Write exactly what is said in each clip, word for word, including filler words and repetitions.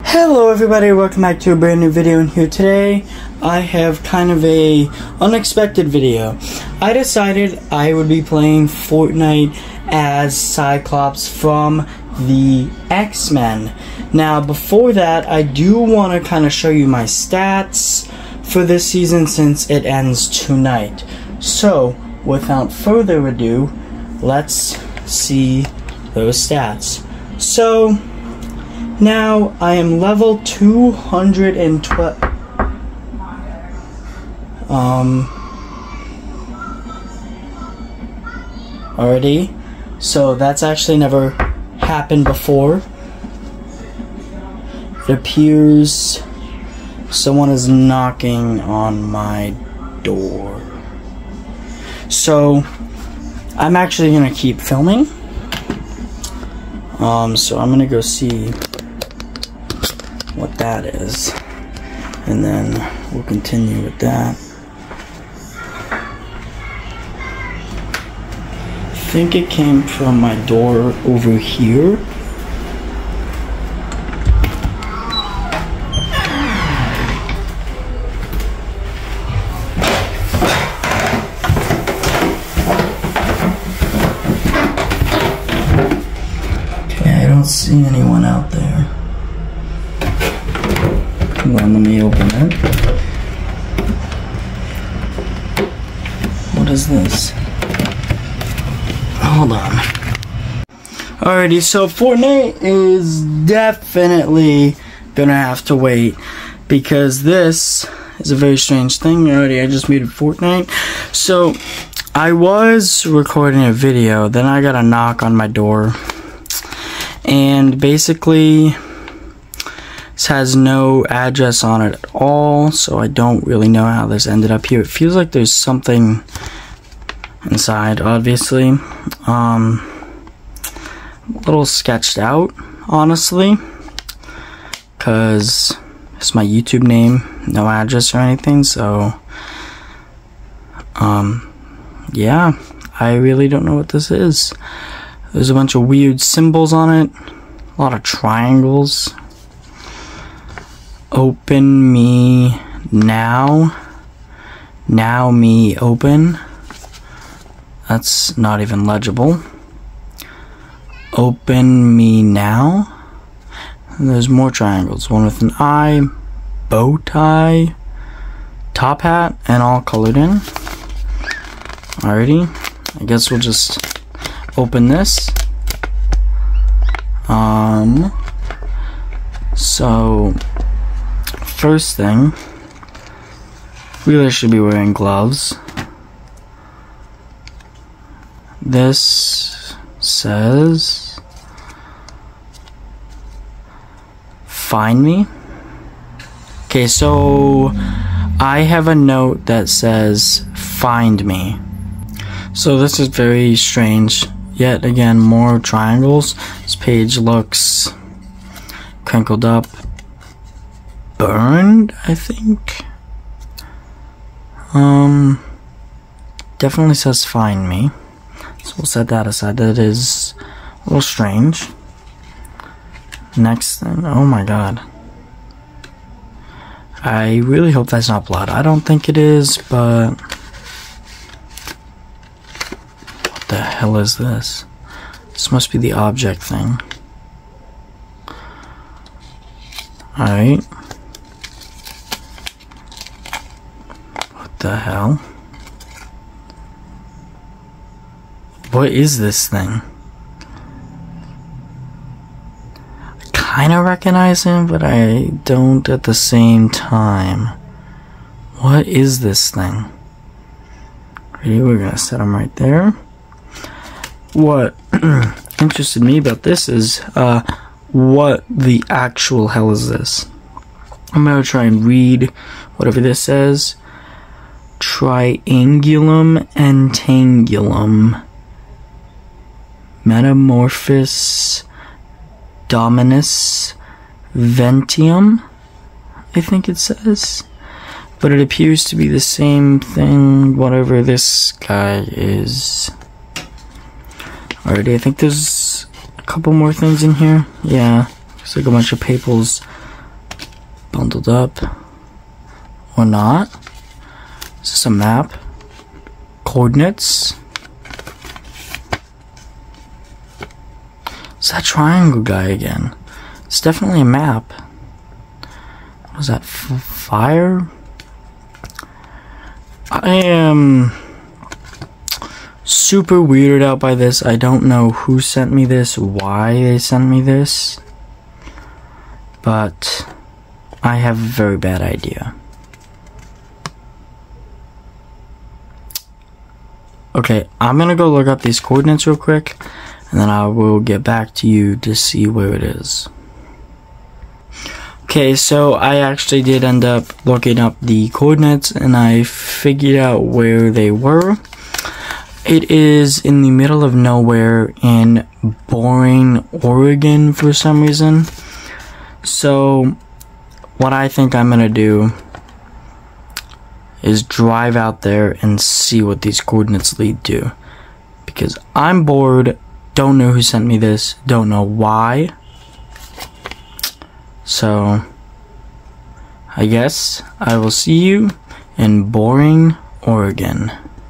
Hello everybody, welcome back to a brand new video, and here today I have kind of a unexpected video. I decided I would be playing Fortnite as Cyclops from the X-Men. Now before that, I do want to kind of show you my stats for this season since it ends tonight. So without further ado, let's see those stats. So now I am level two hundred twelve. Um, already. So that's actually never happened before. It appears someone is knocking on my door. So I'm actually gonna keep filming. Um, so I'm gonna go see what that is, and then we'll continue with that. I think it came from my door over here. Okay, I don't see anyone out there. Well, let me open it. What is this? Hold on. Alrighty, so Fortnite is definitely gonna have to wait because this is a very strange thing. Already, I just muted Fortnite. So, I was recording a video, then I got a knock on my door. And basically, this has no address on it at all, so I don't really know how this ended up here. It feels like there's something inside, obviously. Um, a little sketched out, honestly, because it's my YouTube name, no address or anything, so, um, yeah, I really don't know what this is. There's a bunch of weird symbols on it, a lot of triangles. Open me now. Now me open. That's not even legible. Open me now. And there's more triangles. One with an eye, bow tie, top hat, and all colored in. Alrighty. I guess we'll just open this. Um. So. First thing, really should be wearing gloves. This says, find me. Okay, so I have a note that says, find me. So this is very strange. Yet again, more triangles. This page looks crinkled up. Burned, I think. Um, definitely says find me. So we'll set that aside. That is a little strange. Next thing, oh my god. I really hope that's not blood. I don't think it is, but what the hell is this? This must be the object thing. Alright. The hell? What is this thing? I kind of recognize him, but I don't at the same time. What is this thing? Ready? We're gonna set him right there. What interested me about this is uh, what the actual hell is this? I'm gonna try and read whatever this says. Triangulum entangulum Metamorphosis Dominus Ventium, I think it says. But it appears to be the same thing, whatever this guy is. Alrighty, I think there's a couple more things in here. Yeah, there's like a bunch of papers, bundled up. Or not. Is this a map? Coordinates? It's that triangle guy again. It's definitely a map. What was that? F fire? I am super weirded out by this. I don't know who sent me this, why they sent me this, but I have a very bad idea. Okay, I'm gonna go look up these coordinates real quick, and then I will get back to you to see where it is. Okay, so I actually did end up looking up the coordinates, and I figured out where they were. It is in the middle of nowhere in Boring, Oregon for some reason. So, what I think I'm gonna do is drive out there and see what these coordinates lead to. Because I'm bored, don't know who sent me this, don't know why. So, I guess I will see you in Boring, Oregon.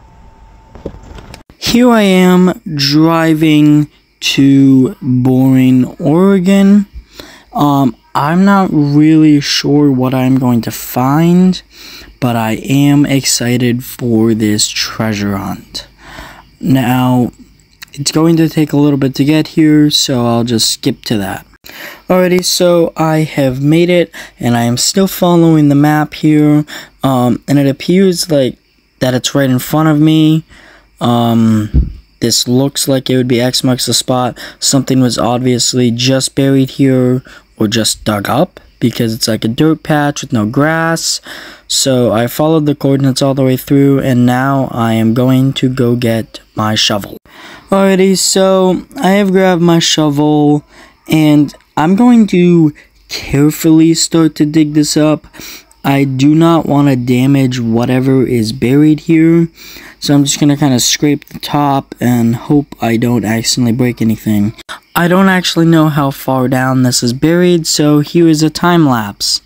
Here I am driving to Boring, Oregon. Um, I'm not really sure what I'm going to find, but I am excited for this treasure hunt. Now, it's going to take a little bit to get here, so I'll just skip to that. Alrighty, so I have made it, and I am still following the map here, um, and it appears like that it's right in front of me. Um, this looks like it would be X marks the spot. Something was obviously just buried here, or just dug up, because it's like a dirt patch with no grass. So I followed the coordinates all the way through, and now I am going to go get my shovel. Alrighty, so I have grabbed my shovel, and I'm going to carefully start to dig this up. I do not want to damage whatever is buried here, so I'm just going to kind of scrape the top and hope I don't accidentally break anything. I don't actually know how far down this is buried, so here is a time lapse.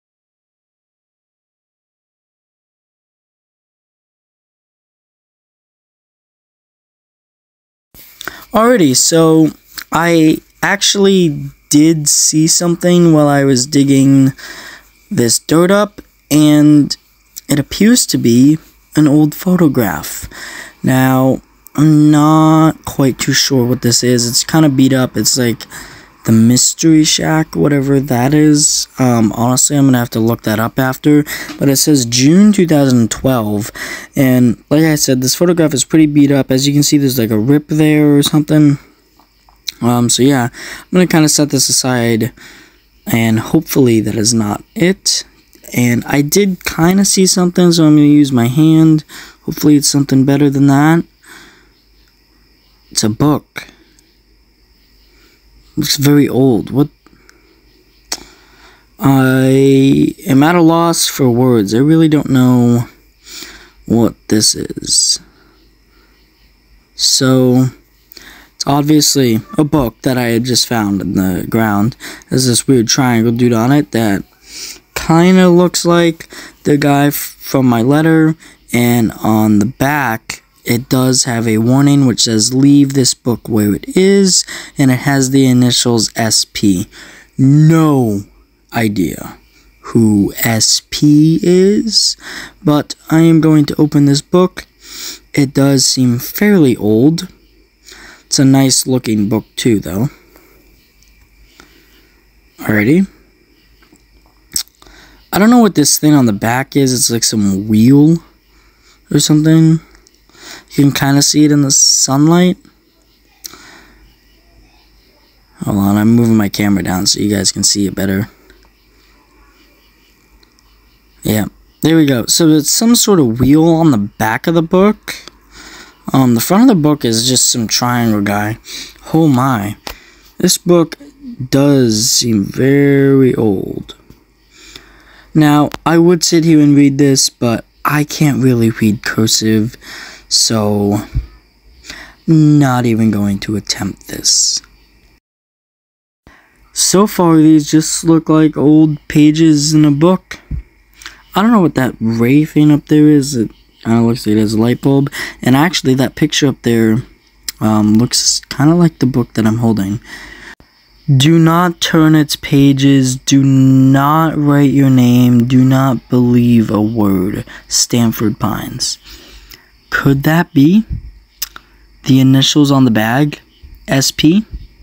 Alrighty, so I actually did see something while I was digging this dirt up, and it appears to be an old photograph. Now, I'm not quite too sure what this is. It's kind of beat up. It's like the Mystery Shack, whatever that is. Um, honestly, I'm going to have to look that up after. But it says June two thousand twelve. And like I said, this photograph is pretty beat up. As you can see, there's like a rip there or something. Um, so yeah, I'm going to kind of set this aside. And hopefully that is not it. And I did kind of see something, so I'm going to use my hand. Hopefully it's something better than that. It's a book. Looks very old. What? I am at a loss for words. I really don't know what this is. So, it's obviously a book that I had just found in the ground. There's this weird triangle dude on it that kind of looks like the guy from my letter. And on the back, it does have a warning which says, leave this book where it is, and it has the initials S P. No idea who S P is, but I am going to open this book. It does seem fairly old. It's a nice looking book too, though. Alrighty. I don't know what this thing on the back is. It's like some wheel or something. You can kind of see it in the sunlight. Hold on, I'm moving my camera down so you guys can see it better. Yeah, there we go. So it's some sort of wheel on the back of the book. Um, the front of the book is just some triangle guy. Oh my. This book does seem very old. Now, I would sit here and read this, but I can't really read cursive. So, not even going to attempt this. So far, these just look like old pages in a book. I don't know what that ray thing up there is. It kind of looks like it has a light bulb. And actually, that picture up there um, looks kind of like the book that I'm holding. Do not turn its pages. Do not write your name. Do not believe a word. Stanford Pines. Could that be the initials on the bag? S P?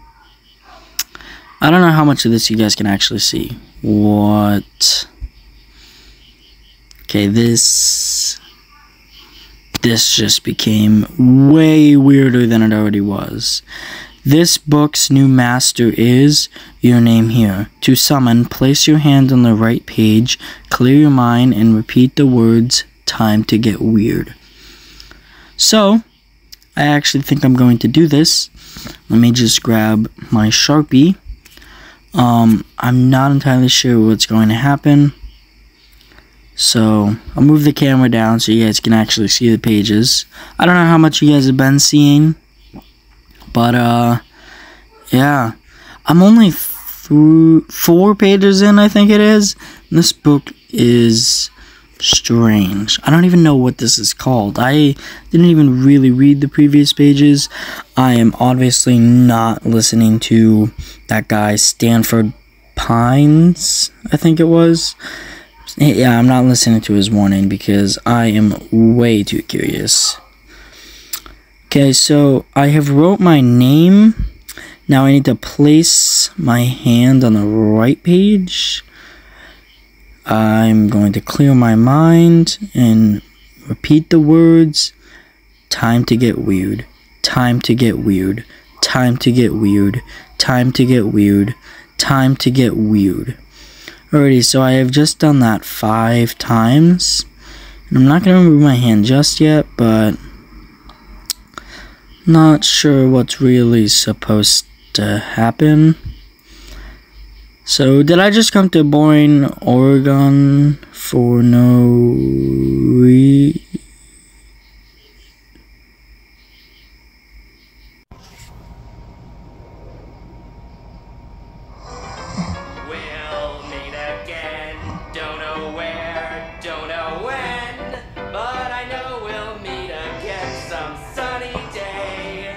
I don't know how much of this you guys can actually see. What? Okay, this... This just became way weirder than it already was. This book's new master is your name here. To summon, place your hand on the right page, clear your mind, and repeat the words, time to get weird. So, I actually think I'm going to do this. Let me just grab my Sharpie. Um, I'm not entirely sure what's going to happen. So, I'll move the camera down so you guys can actually see the pages. I don't know how much you guys have been seeing. But, uh, yeah. I'm only through four pages in, I think it is. And this book is strange. I don't even know what this is called. I didn't even really read the previous pages. I am obviously not listening to that guy Stanford Pines, I think it was. Yeah, I'm not listening to his warning because I am way too curious. Okay, so I have wrote my name. Now I need to place my hand on the right page. I'm going to clear my mind and repeat the words. Time to get weird. Time to get weird. Time to get weird. Time to get weird. Time to get weird. Alrighty, so I have just done that five times. And I'm not going to remove my hand just yet, but not sure what's really supposed to happen. So, did I just come to Boring, Oregon for no re... We'll meet again, don't know where, don't know when, but I know we'll meet again some sunny day.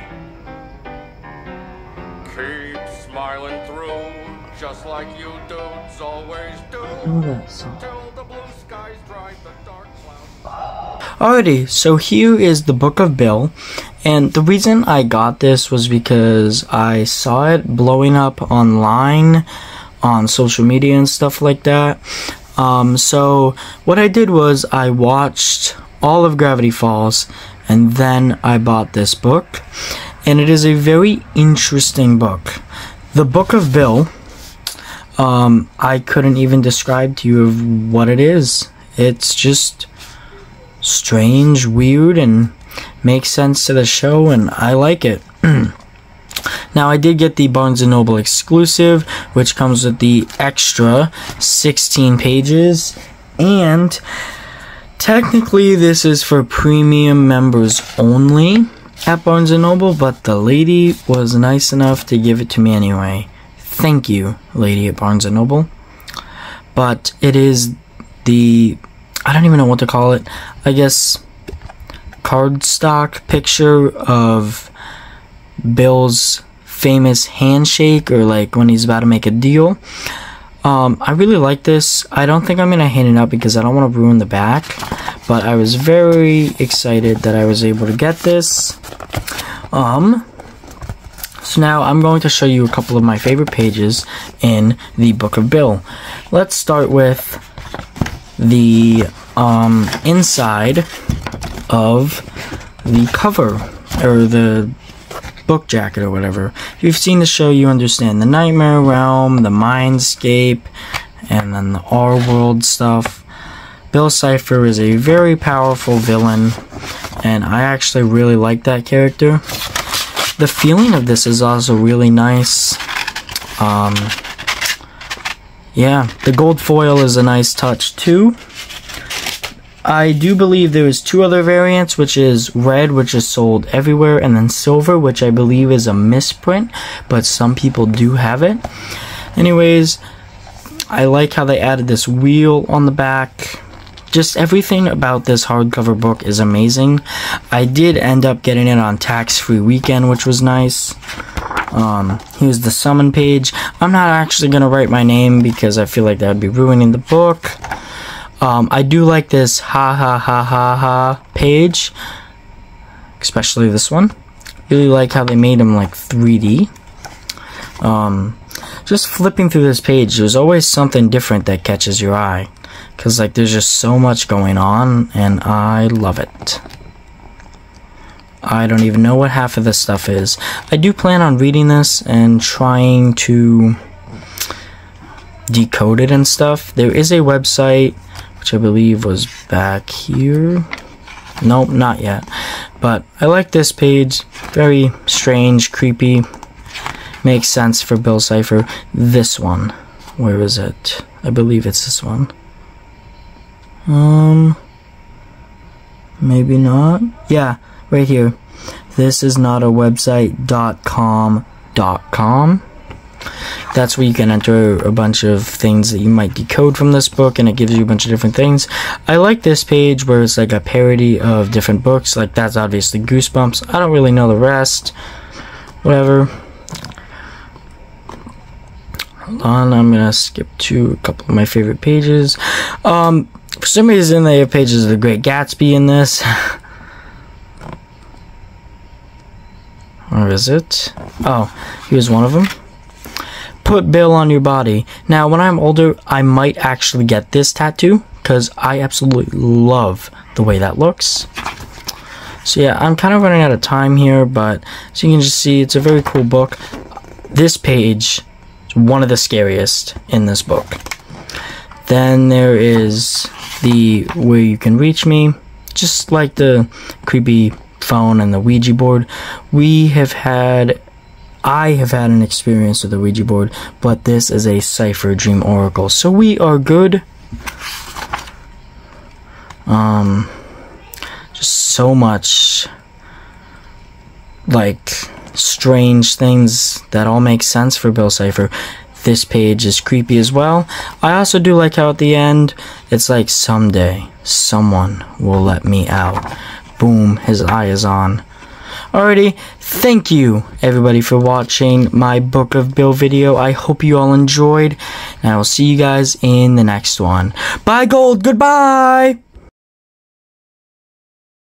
Keep smiling through, just like you dudes always do. I know that song. Till the blue skies drive the dark clouds. Alrighty, so here is the Book of Bill, and the reason I got this was because I saw it blowing up online on social media and stuff like that. Um, so what I did was I watched all of Gravity Falls and then I bought this book, and it is a very interesting book. The Book of Bill, um, I couldn't even describe to you of what it is. It's just strange, weird, and makes sense to the show, and I like it. Now, I did get the Barnes and Noble exclusive, which comes with the extra sixteen pages, and technically this is for premium members only at Barnes and Noble, but the lady was nice enough to give it to me anyway. Thank you, lady at Barnes and Noble. But it is the, I don't even know what to call it, I guess cardstock picture of Bill's famous handshake, or like when he's about to make a deal. Um, I really like this. I don't think I'm going to hand it out because I don't want to ruin the back, but I was very excited that I was able to get this. Um, so now I'm going to show you a couple of my favorite pages in the Book of Bill. Let's start with the um, inside of the cover, or the book jacket or whatever. If you've seen the show, you understand the Nightmare Realm, the Mindscape, and then the R-World stuff. Bill Cipher is a very powerful villain, and I actually really like that character. The feeling of this is also really nice. Um, yeah, the gold foil is a nice touch too. I do believe there is two other variants, which is red, which is sold everywhere, and then silver, which I believe is a misprint, but some people do have it. Anyways, I like how they added this wheel on the back. Just everything about this hardcover book is amazing. I did end up getting it on tax-free weekend, which was nice. Um, here's the summon page. I'm not actually going to write my name because I feel like that would be ruining the book. Um, I do like this ha ha ha ha ha page, especially this one. Really like how they made them like three D. Um, just flipping through this page, there's always something different that catches your eye. Because like there's just so much going on, and I love it. I don't even know what half of this stuff is. I do plan on reading this and trying to decode it and stuff. There is a website, which I believe was back here. Nope, not yet. But I like this page. Very strange, creepy. Makes sense for Bill Cipher. This one. Where is it? I believe it's this one. Um, maybe not. Yeah, right here. This is not a website dot com dot com. That's where you can enter a bunch of things that you might decode from this book, and it gives you a bunch of different things. I like this page where it's like a parody of different books. Like that's obviously Goosebumps. I don't really know the rest. Whatever. Hold on, I'm gonna skip to a couple of my favorite pages. Um, for some reason they have pages of The Great Gatsby in this. Where is it? Oh, here's one of them. Put Bill on your body. Now, when I'm older, I might actually get this tattoo, because I absolutely love the way that looks. So yeah, I'm kind of running out of time here, but so you can just see, it's a very cool book. This page is one of the scariest in this book. Then there is the Where You Can Reach Me, just like the creepy phone and the Ouija board. We have had, I have had an experience with the Ouija board, but this is a Cipher Dream Oracle, so we are good. Um, just so much, like, strange things that all make sense for Bill Cipher. This page is creepy as well. I also do like how at the end, it's like, someday, someone will let me out. Boom, his eye is on. Alrighty, thank you everybody for watching my Book of Bill video. I hope you all enjoyed, and I will see you guys in the next one. Bye, Gold, goodbye!